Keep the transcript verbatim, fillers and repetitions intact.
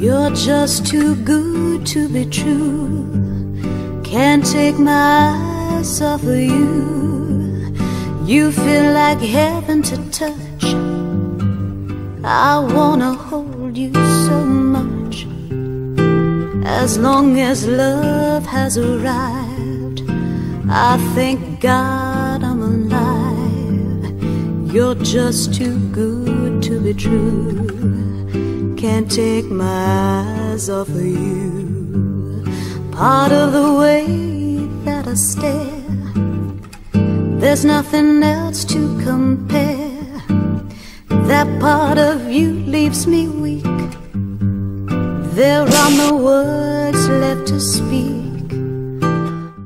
You're just too good to be true. Can't take my eyes off of you. You feel like heaven to touch. I wanna hold you so much. As long as love has arrived, I thank God I'm alive. You're just too good to be true. Can't take my eyes off of you. Part of the way that I stare, there's nothing else to compare. That part of you leaves me weak. There are no words